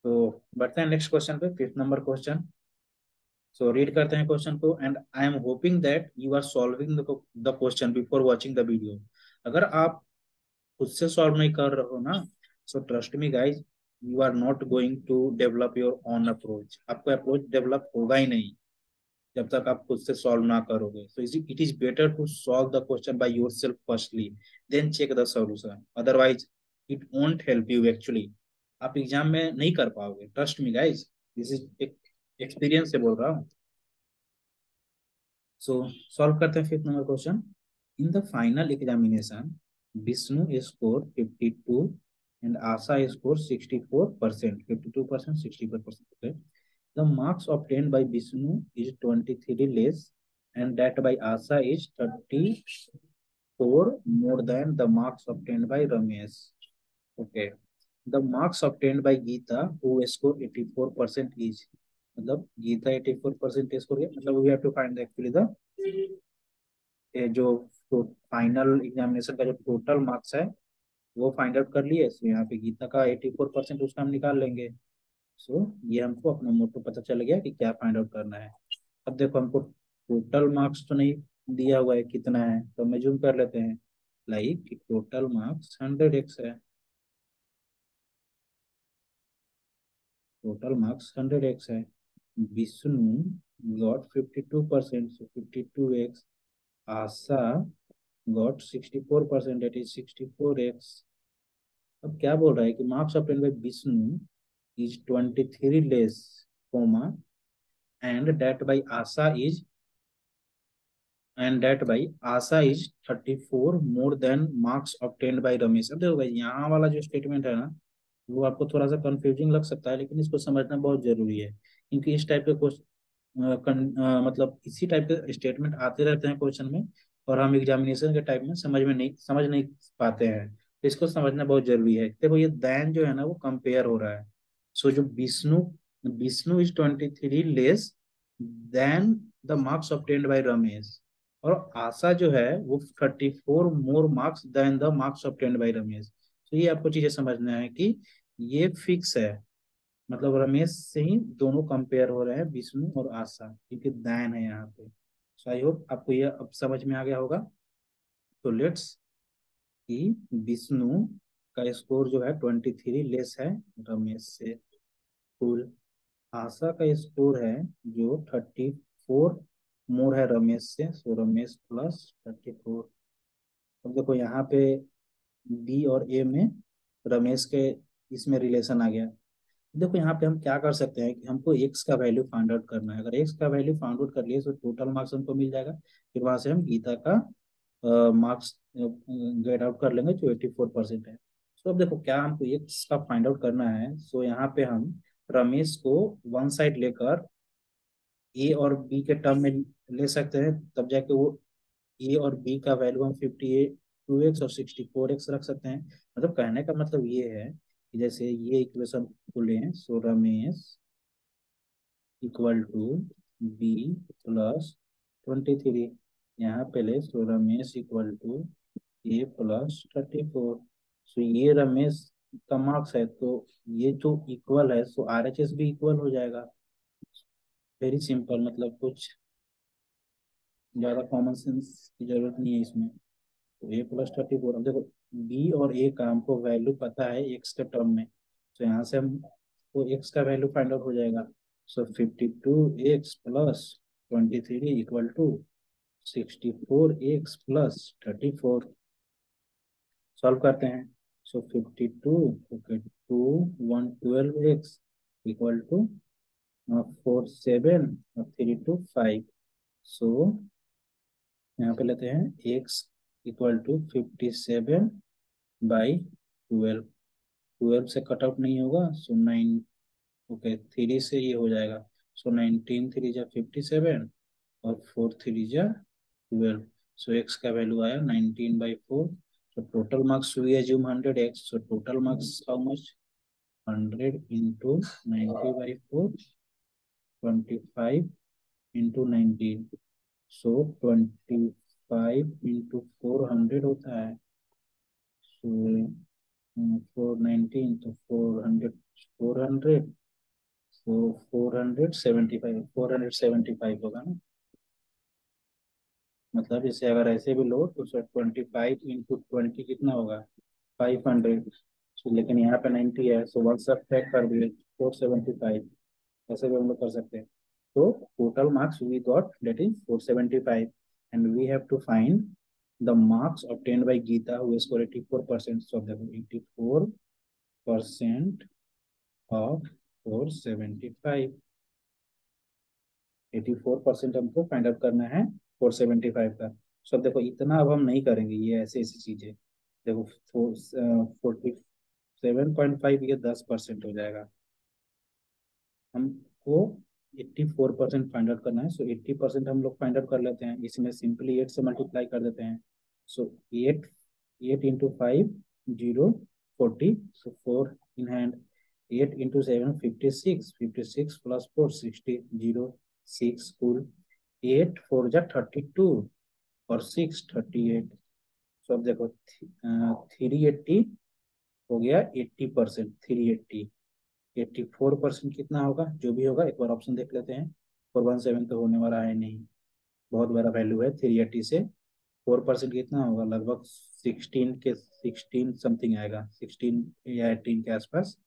तो बढ़ते हैं नेक्स्ट क्वेश्चन पे, 5th number question. So read करते हैं क्वेश्चन को, and I am hoping that you are solving the question before watching the video. अगर आप खुद से सॉल्व नहीं कर रहे हो ना, so trust me guys, you are not going to develop your own approach. आपका अप्रोच डेवलप होगा ही नहीं जब तक आप खुद से सॉल्व ना करोगे। So it is better to solve the question by yourself firstly, then check the solution. Otherwise it won't help you actually. आप एग्जाम में नहीं कर पाओगे, trust me guys, this is एक एक्सपीरियंस से बोल रहा हूँ। सो सॉल्व करते हैं 5th number question. In the final examination Vishnu score 52 and Asha score 64%, 52%, 64%. The marks obtained by Vishnu is 23 less, and that by Asa is 34 more than the marks obtained by Ramesh. Okay. The marks obtained by Geeta, who scored 84% is, मतलब Gita 84% score किया, मतलब we have to find actually the जो final examination का जो total marks है वो find out कर लिए। सो यहाँ पे गीता का 84% उसका हम निकाल लेंगे। सो ये हमको अपना मोटो पता चल गया कि क्या फाइंड आउट करना है। अब देखो हमको टोटल मार्क्स तो नहीं दिया हुआ है कितना है, तो हम जूम कर लेते हैं। लाइक टोटल मार्क्स 100x है, टोटल मार्क्स 100x है। Vishnu got 52%, so 52x। Asha got 64%, that is 64x। अब क्या बोल रहा है कि marks obtained by Vishnu is 23 less, comma, and that by Asha is, and that by Asha is 34 more than marks obtained by Ramesh. अब देखो भाई, यहाँ वाला जो स्टेटमेंट है ना, वो आपको थोड़ा सा कंफ्यूजिंग लग सकता है, लेकिन इसको समझना बहुत जरूरी है, क्योंकि इस टाइप के मतलब इसी टाइप के स्टेटमेंट आते रहते हैं क्वेश्चन में, और हम एग्जामिनेशन के टाइम में समझ नहीं पाते हैं। तो इसको समझना बहुत जरूरी है। देखो ये दैन जो है ना वो कंपेयर हो रहा है। सो जो Vishnu Vishnu is 23 less than the marks obtained by Ramesh, और आशा जो है वो 34 more marks than the marks obtained by Ramesh. तो ये आपको चीजें समझना है कि ये फिक्स है, मतलब रमेश से ही दोनों कंपेयर हो रहे हैं, विष्णु और आशा, क्योंकि दैन है यहाँ पे। सो आई होप आपको ये अब समझ में आ गया होगा। तो लेट्स कि विष्णु का स्कोर जो है 23 लेस है रमेश से, कुल आशा का स्कोर है जो 34 मोर है रमेश से, सो रमेश प्लस 34। अब देखो यहाँ पे बी और ए में रमेश के इसमें रिलेशन आ गया। देखो यहाँ पे हम क्या कर सकते हैं कि हमको एक्स का वैल्यू फाइंड आउट करना है। अगर एक्स का वैल्यू फाइंड आउट कर लिए तो टोटल मार्क्स हमको मिल जाएगा। फिर वहां से हम गीता का मार्क्स गेट आउट कर लेंगे जो 84% है। सो अब देखो क्या हमको एक्स का फाइंड आउट करना है। सो यहाँ पे हम रमेश को वन साइड लेकर ए और बी के टर्म में ले सकते हैं, तब जाके वो ए और बी का वैल्यू हम 52x और 64x रख सकते हैं। मतलब कहने का मतलब ये है कि जैसे ये इक्वेशन को लें, so Ramesh equal to B plus 23, यहाँ पे ले, so Ramesh equal to A plus 34। So ये रमेश का मार्क्स है, तो ये जो इक्वल है सो आर एच एस भी इक्वल हो जाएगा। वेरी सिंपल, मतलब कुछ ज्यादा कॉमन सेंस की जरूरत नहीं है इसमें। तो ए प्लस 34, अब देखो बी और ए का हमको वैल्यू पता है एक्स के टर्म में, तो यहाँ से हम वो एक्स का वैल्यू फाइंड आउट हो जाएगा। So 52x plus 23 equal to 64x plus 34। Solve करते हैं। सो 52, ओके, 112x इक्वल टू 47 और 3 2 5। सो यहाँ पे लेते हैं x इक्वल टू 57/12। 12 से कट आउट नहीं होगा, सो 9, ओके, 3 से ये हो जाएगा। सो 19 3 जा 57 और 4 3 जा 12। सो एक्स का वैल्यू आया 19/4। So total marks we assume 100x, so total marks how much, 100 into 90/4, 25 into 19। So 25 into 400 होता है। सो 419 तो 400 तो 475 होगा ना। मतलब इसे अगर ऐसे भी लो तो 25 × 20 कितना होगा, 500। लेकिन यहाँ पे 90 है, सो वन सब पैक कर दिए 475। ऐसे भी हम लोग कर सकते हैं। तो total marks we got that is 475, and we have to find the marks obtained by Geeta who score 84%। So देखो 84% ऑफ 475, 84% हमको फाइंड आउट करना है 475 का। सो अब देखो इतना अब हम नहीं करेंगे, ये ऐसी ऐसी चीजें। देखो 47.5, ये 10% हो जाएगा। हमको 84% फाइंड आउट करना है, सो 80% हम लोग फाइंड आउट कर लेते हैं। इसमें सिंपली 8 से मल्टीप्लाई कर देते हैं। सो 8 8 × 5 0 40, सो 4 इन हैंड। 8 × 7 56, 56 + 4 60, 0 6 कुल। 8 4 जा 32 और 6 38। सो अब देखो 380 हो गया 80%। 380, 84% कितना होगा, जो भी होगा एक बार ऑप्शन देख लेते हैं। 417 तो होने वाला है नहीं, बहुत बड़ा वैल्यू है 380 से। 4% कितना होगा, लगभग 16 समथिंग आएगा, 16 या 18 के आसपास।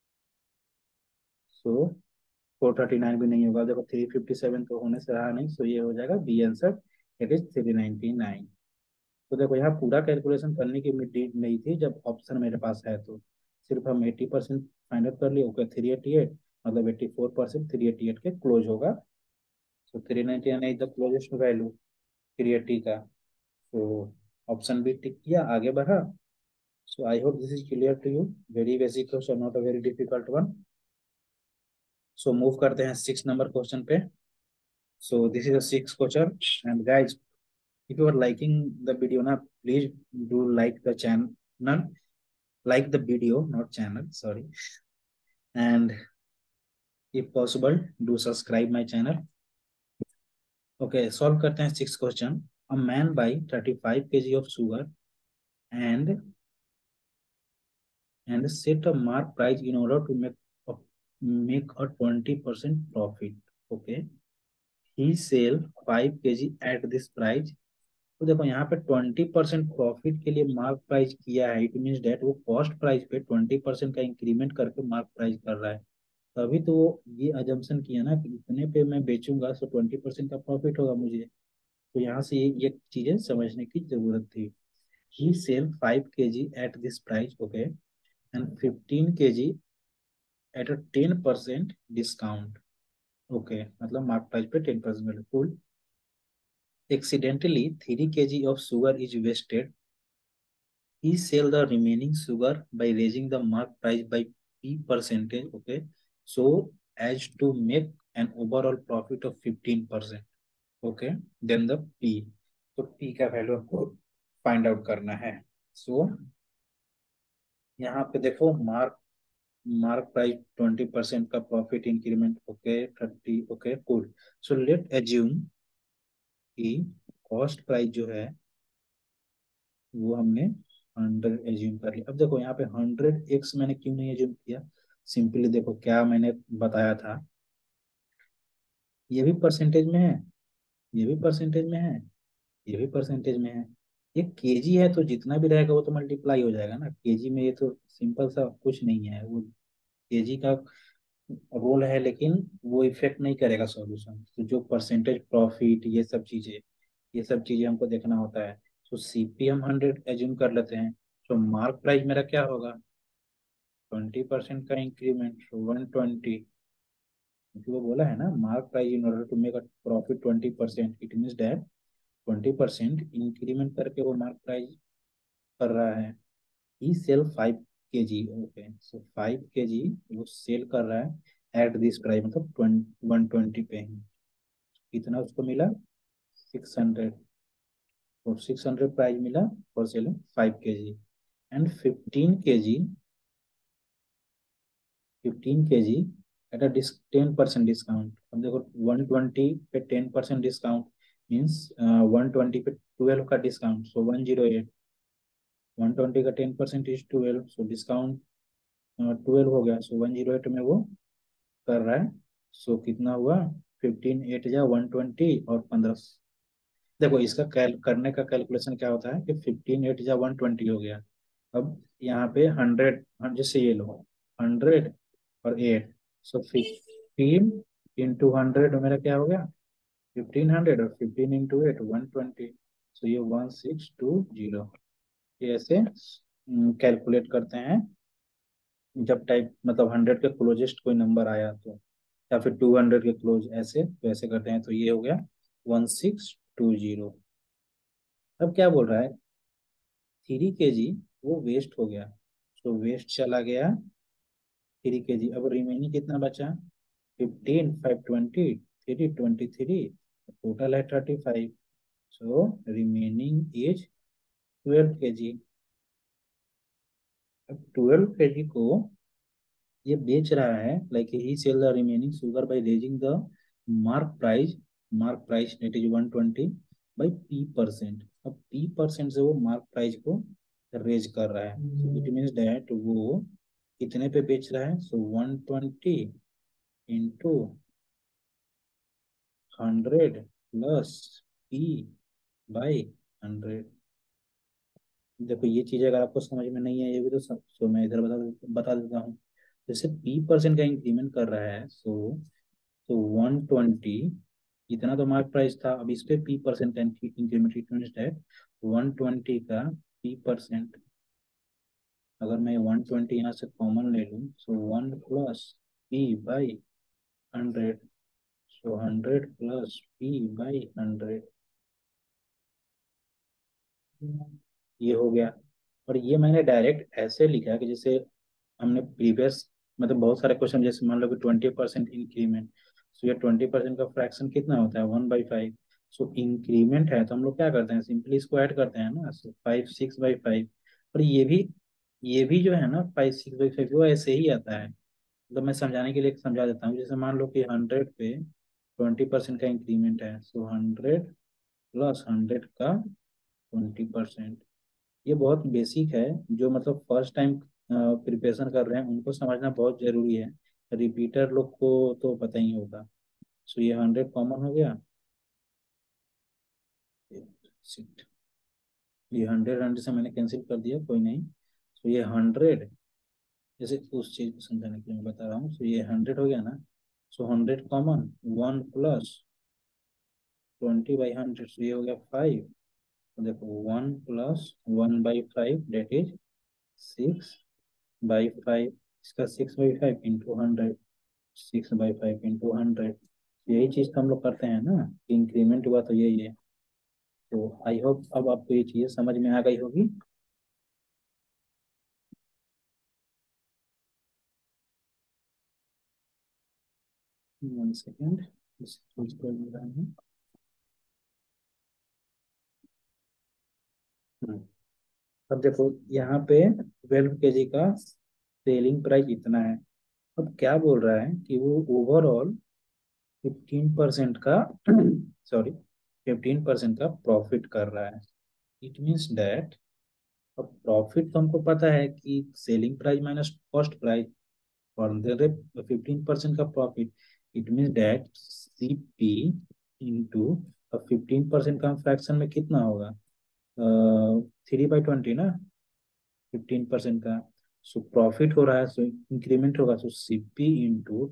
सो 439 भी नहीं होगा। देखो 357 तो होने से रहा नहीं, सो ये हो जाएगा बी आंसर, इट इज 399। तो देखो यहाँ पूरा कैलकुलेशन करने की नीड नहीं थी, जब ऑप्शन मेरे पास है तो सिर्फ हम 80% फाइंड आउट कर लिए। ओके 388, मतलब 84% 388 के क्लोज होगा। तो 399 इज द क्लोजेस्ट वैल्यू 380 का। तो ऑप्शन भी टिक किया, आगे बढ़ा। So I hope this is clear to you. Very basic question, not a very difficult one. So move करते हैं 6 नंबर क्वेश्चन पे। So this is a 6 question, and guys if you are liking the video na, please do like the channel, like the video, not channel, sorry, and if possible do subscribe my channel. Okay, solve करते हैं 6 question. A man buy 35 kg of sugar and set a mark price in order to make a 20% profit. Okay, he sell 5 kg at this price। तो देखो यहाँ पे 20% profit के लिए mark price किया है, इट मीन्स डेट वो cost price पे 20% का इंक्रीमेंट करके मार्क प्राइस कर रहा है। तभी तो वो ये अजम्पशन किया ना कि इतने पे मैं बेचूंगा तो 20% का प्रॉफिट होगा मुझे। तो यहाँ से ये चीजें समझने की जरूरत थी। He sell 5 kg at this price, okay, and 15 kg at a 10% discount. Okay, मतलब मार्क प्राइस पे 10% कुल। Accidentally 3 kg of sugar is wasted। He sell the remaining sugar by raising the mark price by P percentage, okay, so as to make an overall profit of 15%, okay, then the P। तो P का value हमको find out करना है। सो यहाँ पे देखो mark mark price 20% का profit increment, okay 30, okay cool. So let assume कि कॉस्ट प्राइस जो है वो हमने 100 एज्यूम कर लिया। अब देखो यहाँ पे 100x मैंने क्यों नहीं एज्यूम किया, सिंपली देखो क्या मैंने बताया था। ये भी परसेंटेज में है, ये भी परसेंटेज में है, ये भी परसेंटेज में है। ये केजी है तो जितना भी रहेगा वो तो मल्टीप्लाई हो जाएगा ना केजी में। ये तो सिंपल सा कुछ नहीं है, वो केजी का रोल है, लेकिन वो इफेक्ट नहीं करेगा सॉल्यूशन। तो जो परसेंटेज प्रॉफिट ये सब चीजें हमको देखना होता है। तो सीपी हम 100 एज्यूम कर लेते हैं। तो मार्क प्राइस मेरा क्या होगा, 20% का इंक्रीमेंट 120, क्योंकि वो बोला है ना mark price in order to make a profit 20%, it means that 20% increment करके वो मार्क प्राइस कर रहा है। He sell 5 kg, okay, so 5 kg वो सेल कर रहा है एट दिस प्राइस, मतलब 120 पे ही। कितना उसको मिला, 600, और 600 प्राइस मिला for selling 5 kg। And 15 kg at a 10% discount. अब देखो 120 पे 10% डिस्काउंट मीन्स 120 पे 12 का डिस्काउंट, सो 108। 120 का 10% इज 12, सो डिस्काउंट 12 हो गया, सो 108 में वो कर रहा है। सो कितना हुआ, 15 8 या 120 और 15। देखो इसका कैल करने का कैलकुलेशन क्या होता है कि 15 8 या 120 हो गया। अब यहाँ पे 100, जैसे ये लो 100 और 8, सो 15 इंटू 100 मेरा क्या हो गया 1500, और 15 इंटू 8 120, सो ये 1620। ये ऐसे कैलकुलेट करते हैं जब टाइप मतलब 100 के क्लोजेस्ट कोई नंबर आया तो, या फिर 200 के क्लोज, ऐसे तो ऐसे करते हैं। तो ये हो गया 1620। अब क्या बोल रहा है, 3 kg वो वेस्ट हो गया, तो वेस्ट चला गया 3 kg। अब रिमेनिंग कितना बचा, 15 520 323, टोटल है 35, सो रिमेनिंग इज 12 kg। अब 12 kg को ये बेच रहा है, like he sell the remaining sugar by raising the mark price, mark price net is 120 by P%। अब P% से वो मार्क प्राइस को रेज कर रहा है, इट मीन्स दैट वो कितने पे बेच रहा है, so 120 into 100 plus P by 100। देखो ये चीज अगर आपको समझ में नहीं है ये भी तो सो मैं इधर बता देता हूँ। जैसे P% का इंक्रीमेंट कर रहा है, तो 120 इतना तो मार्क प्राइस था, अब इस पे P% का इंक्रीमेंट, इट मींस दैट 120 का P%। अगर मैं 120 यहाँ से कॉमन ले लूँ, सो 1 प्लस P/100, सो 100 प्लस P/100, ये हो गया। और ये मैंने डायरेक्ट ऐसे लिखा कि जैसे हमने प्रीवियस मतलब बहुत सारे क्वेश्चन, जैसे मान लो कि 20% इंक्रीमेंट, सो ये 20% का फ्रैक्शन कितना होता है 1/5। सो इंक्रीमेंट है तो हम लोग क्या करते हैं, सिंपली इसको ऐड करते हैं ना, सो 5 6/5। और ये भी जो है ना 5 6/5 वो ऐसे ही आता है। तो मैं समझाने के लिए समझा देता हूँ, जैसे मान लो कि 100 पे 20% का इंक्रीमेंट है, सो 100 प्लस 100 का 20%। ये बहुत बेसिक है, जो मतलब फर्स्ट टाइम प्रिपरेशन कर रहे हैं उनको समझना बहुत जरूरी है। रिपीटर लोग को तो पता ही होगा। सो ये 100 कॉमन हो गया, Shit, ये 100 से मैंने कैंसिल कर दिया, कोई नहीं। सो ये 100, जैसे उस चीज को समझाने के लिए मैं बता रहा हूँ। सो ये 100 हो गया ना, सो 100 कॉमन, 1 प्लस 20/100, सो ये हो गया 5। तो देखो 1 प्लस 1/5 डेट इज 6/5, इसका 6/5 इंटू 100, 6/5 इंटू 100। यही चीज तो हम लोग करते हैं ना, इंक्रीमेंट हुआ तो यही है। तो आई होप अब आपको ये चीजें समझ में आ गई होगी। 1 सेकेंड, इस चीज को ले रहा हूँ। हम्म, अब देखो यहाँ पे 12 kg का सेलिंग प्राइस इतना है। अब क्या बोल रहा है कि वो ओवरऑल 15% का सॉरी 15% का प्रॉफिट कर रहा है। इट मीन्स दैट, अब प्रॉफिट तो हमको पता है कि selling price minus cost price, और दे रहे 15% का profit. It means that CP into, अब 15% का फ्रैक्शन में कितना होगा, 3/20 ना, 15% का। सो प्रॉफिट हो रहा है, सो इंक्रीमेंट होगा, so CP into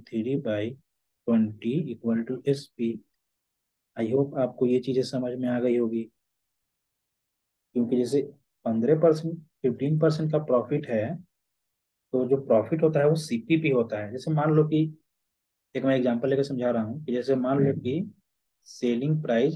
23/20 equal to SP। I hope आपको ये चीजें समझ में आ गई होगी, क्योंकि जैसे 15% 15% का प्रॉफिट है, तो जो प्रॉफिट होता है वो CP होता है। जैसे मान लो कि एक मैं एग्जांपल लेकर समझा रहा हूँ कि जैसे मान लो कि सेलिंग प्राइस,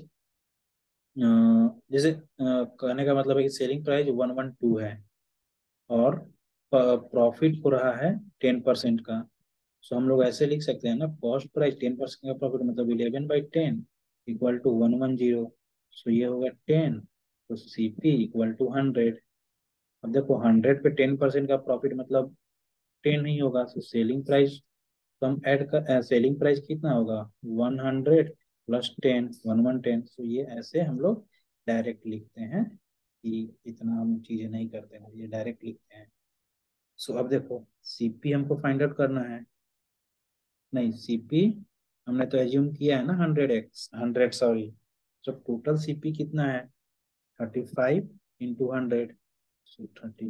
जैसे कहने का मतलब है कि सेलिंग प्राइस 112 है, और प्रॉफिट हो रहा है 10% का। सो हम लोग ऐसे लिख सकते हैं ना, कॉस्ट प्राइस 10% का प्रॉफिट मतलब 11/10 इक्वल टू 110। सो ये होगा 10, तो CP इक्वल टू 100। अब देखो 100 पे 10% का प्रॉफिट मतलब 10 नहीं होगा, तो सेलिंग प्राइस, तो हम ऐड कर सेलिंग प्राइस कितना होगा 100 प्लस 10 1110। तो ये ऐसे हम लोग डायरेक्ट लिखते हैं कि इतना हम चीजें नहीं करते हैं, ये डायरेक्ट लिखते हैं। सो अब देखो सीपी हमको फाइंड आउट करना है। नहीं, सीपी हमने तो एज्यूम किया है ना 100x, 100 सॉरी। तो टोटल सीपी कितना है? 35 × 100। So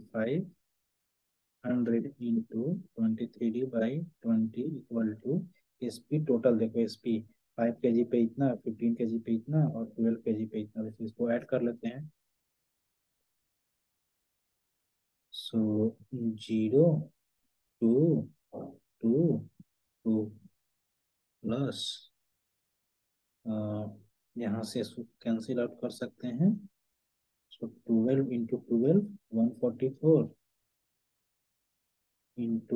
35 100 × 23 equal to S P total. देखो एस पी 5 kg पे इतना, 15 kg पे इतना और 12 kg पे इतना, तो इसको ऐड कर लेते हैं। सो 0 2 2 प्लस, यहाँ से इसको कैंसिल आउट कर सकते हैं। So 12 × 12 144 into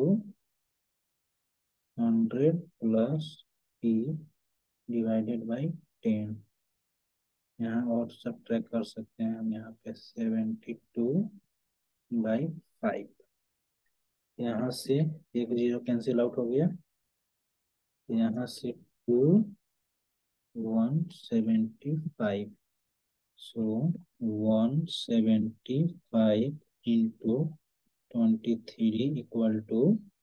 100 plus P divided by 10। यहाँ और सब ट्रैक कर सकते हैं हम, यहाँ पे 72/5। यहाँ से एक जीरो कैंसिल आउट हो गया, यहाँ से 175। So 175 into 23 equal to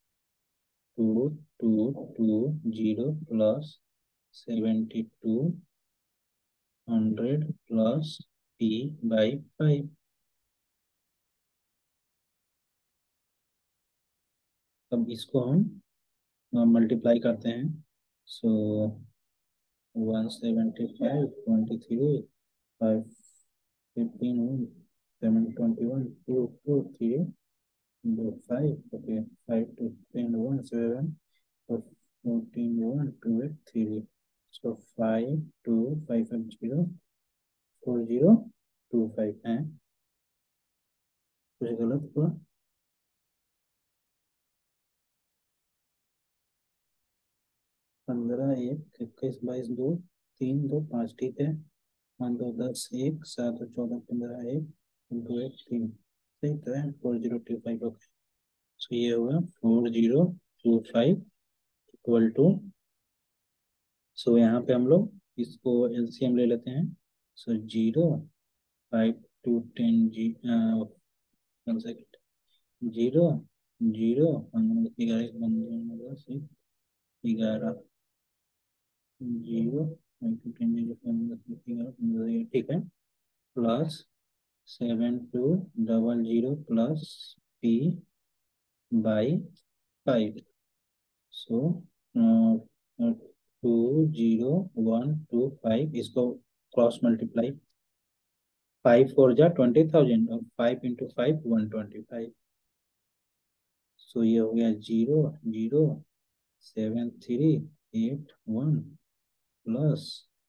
2220 plus 7200 plus p/5। अब इसको हम मल्टीप्लाई करते हैं। सो 175 23 5 15 721 2 2 3 5, okay, 5 to 10 1 7 14 1 2 8 3। so 5 2 5 5 0 4 0 2 5 है। कुछ गलत हुआ? 15 1 21 22 2 3 2 5, ठीक है। 5 2 10 1 7 2 14 15 1 2 1 3, सही तो है। 4025, ओके। सो ये हुआ 4025 इक्वल टू, सो यहाँ पे हम लोग इसको एलसीएम ले लेते हैं। So 0 5 to 10 one second. 0 0 11 10 11 0 5 to 10 ठीक है। Plus 7200 plus p/5। सो 20125, इसको क्रॉस मल्टीप्लाई। 5 4 जा 20,000 और 5 × 5 125। सो ये हो गया 0 0 7 3 8 1 प्लस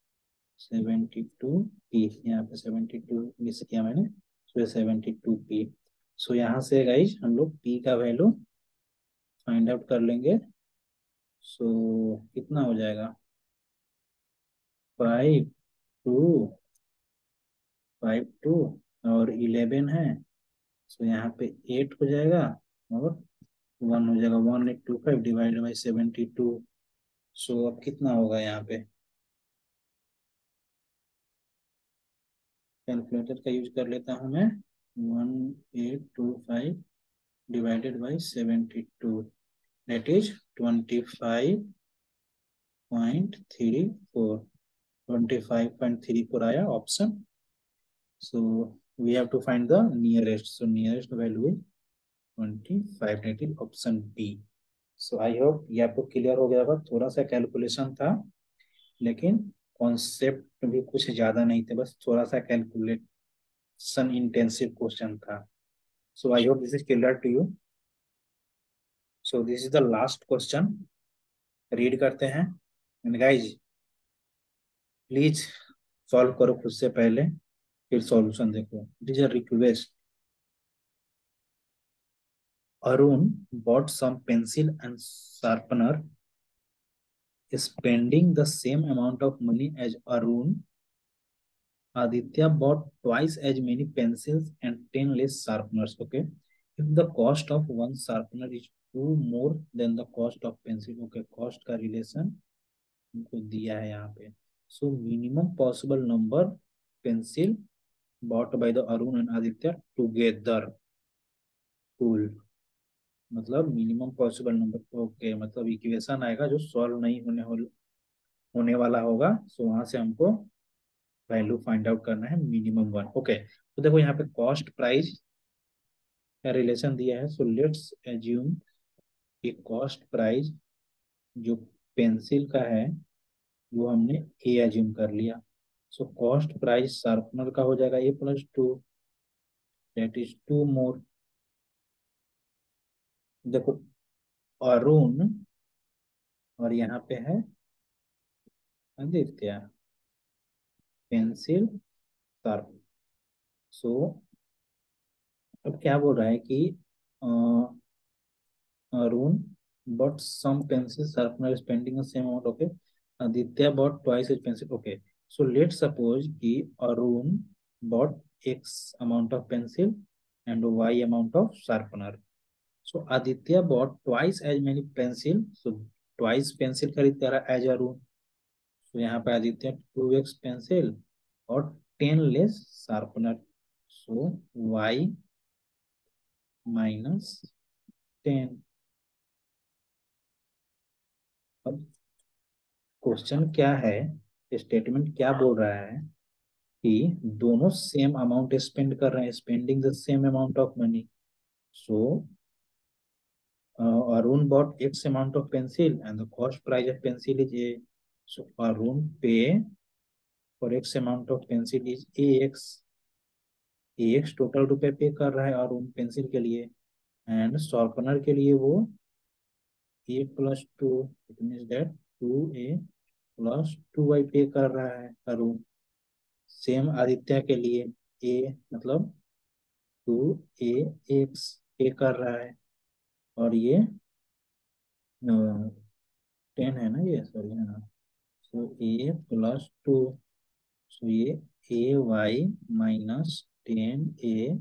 72p। यहाँ पे 72 मिस किया मैंने, सो ये 72p। सो यहाँ से गाइज हम लोग p का वैल्यू फाइंड आउट कर लेंगे। सो कितना हो जाएगा? 5 2 और 11 है। सो यहाँ पे 8 हो जाएगा और 1 हो जाएगा। 1825 डिवाइडेड बाई 72। सो अब कितना होगा यहाँ पे? कैलकुलेटर का यूज कर लेता हूँ मैं। 1825 डिवाइडेड बाई 72, दैट इज 25.34। 25.34 आया option. So we have to find the nearest, so nearest value is 25, that is option B. So I hope ये आपको क्लियर हो गया होगा। थोड़ा सा कैलकुलेशन था, लेकिन कॉन्सेप्ट भी कुछ ज्यादा नहीं थे, बस थोड़ा सा कैलकुलेशन इंटेंसिव क्वेश्चन था। So I hope this is clear to you. So this is the last question, read करते हैं। एंड गाइज प्लीज सॉल्व करो खुद से पहले, फिर सॉल्यूशन देखो। It is a request. Arun bought some pencil and sharpener. Spending the same amount of money as Arun, Aditya bought twice as many pencils and 10 less sharpeners. Okay. If the cost of one sharpener is 2 more than the cost of pencil, okay, cost का relation उनको दिया है यहाँ पे। So minimum possible number pencil bought by the Arun and Aditya together. Cool. मतलब minimum possible number, okay, मतलब equation आएगा जो सॉल्व नहीं होने वाला होगा, सो वहां से हमको वैल्यू फाइंड आउट करना है मिनिमम वन। ओके, तो देखो यहाँ पे कॉस्ट प्राइस का रिलेशन दिया है, सो लेट्स एज्यूम कि कॉस्ट प्राइस जो पेंसिल का है वो हमने ए एज्यूम कर लिया। सो कॉस्ट प्राइस शार्पनर का हो जाएगा A+2, दैट इज 2 मोर। देखो अरुण और यहाँ पे है आदित्य, पेंसिल शार्प। सो अब क्या बोल रहा है कि Arun bought some pencil sharpener spending the same amount. Okay. Aditya bought twice his pencil. Okay. So let's suppose कि Arun bought X amount of pencil and Y amount of sharpener. So Aditya bought twice as many pencil. So twice pencil खरीद कर रहा as Arun. So यहाँ पे Aditya 2x pencil और 10 less sharpener. So Y minus 10. अब question क्या है, statement क्या बोल रहा है कि दोनों सेम अमाउंट स्पेंड कर रहे हैं, spending the same amount of money. So Arun bought X amount of pencil and the cost price of pencil is A. So Arun pay for X amount of pencil is AX. AX total रुपए pay कर रहा है Arun pencil के लिए, and sharpener के लिए वो A+2, it means that 2A+2Y पे कर रहा है अरुण। सेम आदित्य के लिए ए मतलब 2AX पे कर रहा है, और ये 10 है ना, ये सॉरी, हाँ। सो A+2, सो ये AY-10A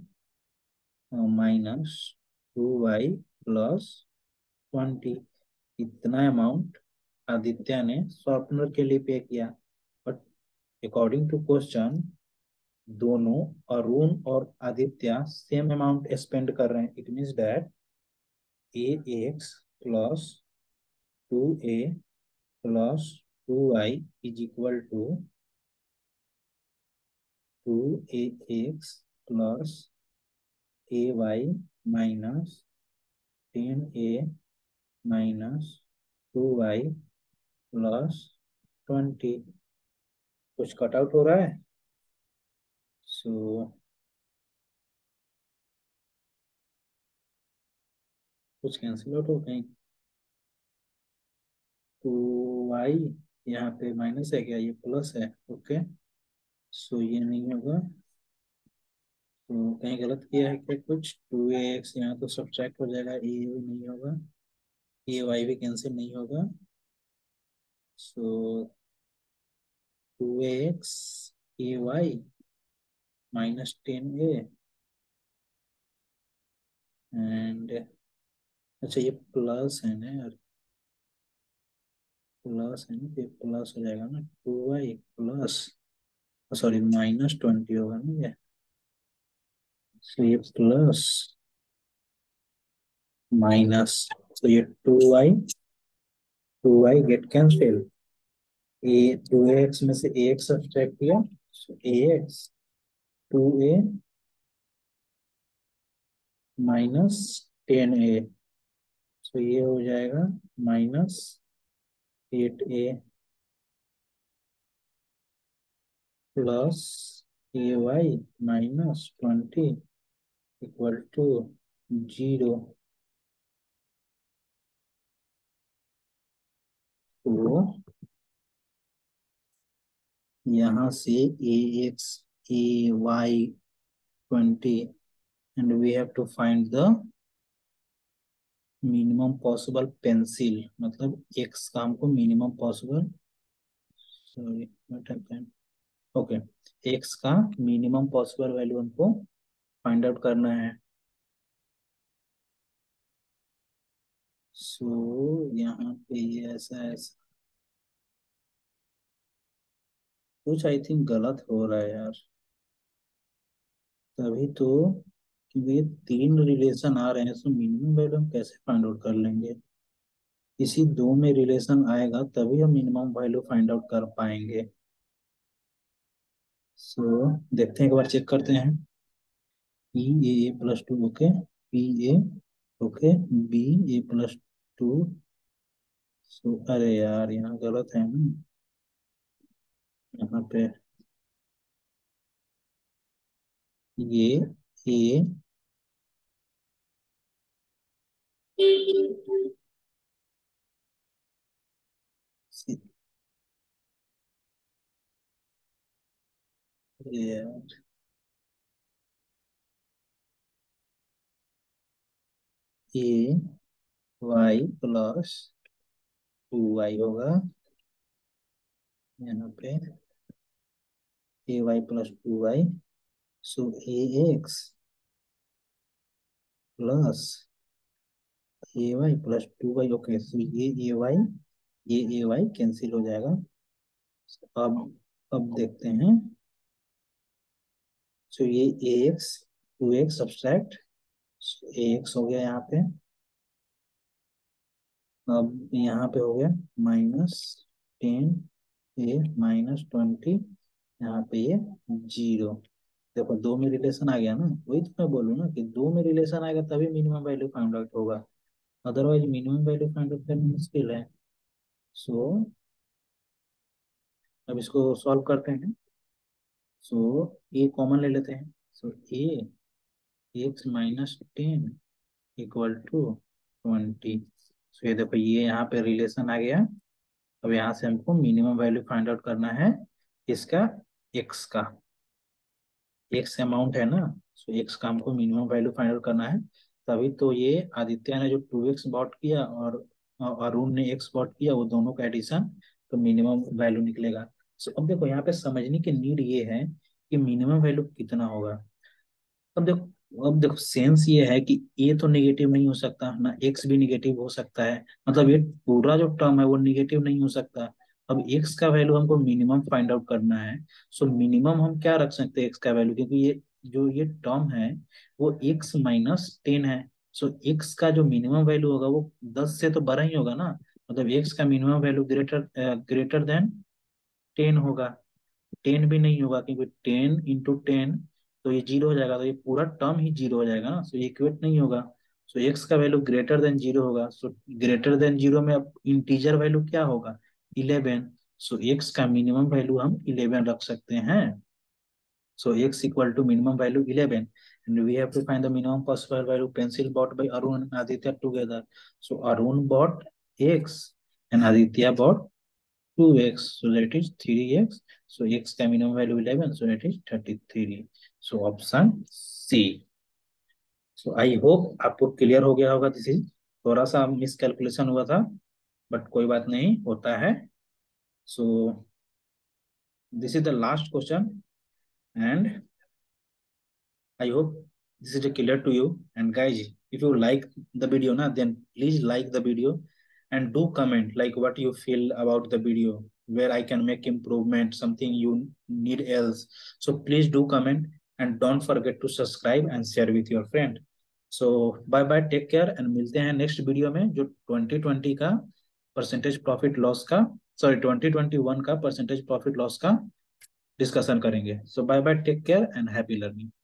-2Y+20, इतना अमाउंट आदित्य ने शॉर्पनर के लिए पे किया। बट अकॉर्डिंग टू क्वेश्चन दोनों अरुण और आदित्य सेम अमाउंट स्पेंड कर रहे हैं, it means that AX+2A+2Y is equal to 2AX+AY-10A-2Y+20। कुछ कट आउट हो रहा है, सो कुछ कैंसिल आउट हो गई। 2Y यहाँ पे माइनस है क्या, ये प्लस है, ओके। सो ये नहीं होगा, तो कहीं गलत किया है क्या कुछ। 2AX यहाँ तो सब्ट्रैक्ट हो जाएगा, ए भी नहीं होगा, ए वाई भी कैंसिल नहीं होगा। सो 2AX AY-10A, एंड अच्छा ये प्लस है ना यार, प्लस है ना, तो ये प्लस हो जाएगा ना, 2Y+ सॉरी -20 होगा ना ये। तो ये प्लस माइनस, तो ये 2Y गेट कैंसिल, ए 2AX में से AX सब्ट्रैक्ट किया, so AX 2A-10A, तो ये हो जाएगा -8A plus AY-20 equal to 0। तो यहाँ से AX AY-20 and we have to find the minimum possible pencil, मतलब एक्स का हमको minimum possible, sorry what happened, okay, X का मिनिमम पॉसिबल वैल्यू हमको फाइंड आउट करना है। सो यहाँ पे ये ऐसा ऐसा कुछ आई थिंक गलत हो रहा है यार। तभी तो, क्योंकि ये तीन रिलेशन आ रहे हैं, तो मिनिमम वैल्यू हम कैसे फाइंड आउट कर लेंगे? इसी दो में रिलेशन आएगा तभी हम मिनिमम वैल्यू फाइंड आउट कर पाएंगे। सो देखते हैं, एक बार चेक करते हैं। P A plus two, okay. P A, okay. B A plus two. So अरे यार, यहाँ गलत है ना। यहाँ पे ये ए, ये A Y plus two Y होगा। यहाँ पे A Y plus two Y. So A X plus A Y plus two Y, okay. So ये ए वाई, ये ए वाई कैंसिल हो जाएगा। अब देखते हैं। सो ये A X, two X subtract, A X हो गया यहाँ पे। अब यहाँ पे हो गया -10 ए -20, यहाँ पे ये 0। देखो दो में रिलेशन आ गया ना, वही तो मैं बोलूँ ना कि दो में रिलेशन आएगा तभी मिनिमम वैल्यू फाइंड आउट होगा, otherwise minimum value find out करना मुश्किल है। सो अब इसको सॉल्व करते हैं। सो ए कॉमन ले लेते हैं। So A X -10 equal to 20। So ये देखो, ये यहाँ पे रिलेशन आ गया। अब यहाँ से हमको मिनिमम वैल्यू फाइंड आउट करना है इसका, एक्स का। एक्स अमाउंट है ना, सो एक्स का हमको मिनिमम वैल्यू फाइंड आउट करना है। तभी तो ये आदित्य ने जो 2x बॉट किया और अरुण ने x बॉट किया, वो दोनों का एडिशन, तो मिनिमम वैल्यू निकलेगा। सो अब देखो यहाँ पे समझने की नीड ये है कि मिनिमम वैल्यू कितना होगा। अब देखो सेंस ये है कि ए तो नेगेटिव नहीं हो सकता ना, एक्स भी नेगेटिव हो सकता है, मतलब ये पूरा जो टर्म है वो नेगेटिव नहीं हो सकता। अब एक्स का वैल्यू हमको मिनिमम फाइंड आउट करना है। सो मिनिमम हम क्या रख सकते हैं एक्स का वैल्यू, क्योंकि ये जो ये टर्म है वो x -10 है। सो एक्स का जो मिनिमम वैल्यू होगा वो 10 से तो बड़ा ही होगा ना, मतलब एक्स का मिनिमम वैल्यू ग्रेटर देन 10 होगा। 10 भी नहीं होगा, क्योंकि 10 × 10 तो ये 0 हो जाएगा, तो ये पूरा टर्म ही 0 हो जाएगा ना, सो ये इक्वेट नहीं होगा। सो एक्स का वैल्यू ग्रेटर देन 0 होगा। सो ग्रेटर देन 0 में अब इंटीजर वैल्यू क्या होगा? 11। सो एक्स का मिनिमम वैल्यू हम 11 रख सकते हैं। So x equal to minimum value 11, and we have to find the minimum possible value pencil bought by Arun and Aditya together. So Arun bought x and Aditya bought 2x, so that is 3x. So x का minimum value 11, so that is 33. So option C. So I hope आपको clear हो गया होगा। This is थोड़ा सा miscalculation हुआ था, but कोई बात नहीं, होता है। So this is the last question, and I hope this is clear to you. And guys, if you like the video, na, then please like the video and do comment like what you feel about the video, where I can make improvement, something you need else. So please do comment and don't forget to subscribe and share with your friend. So bye bye, take care, and मिलते हैं next video में जो 2020 का percentage profit loss का, sorry 2021 का percentage profit loss का discussion करेंगे। So bye bye, take care and happy learning.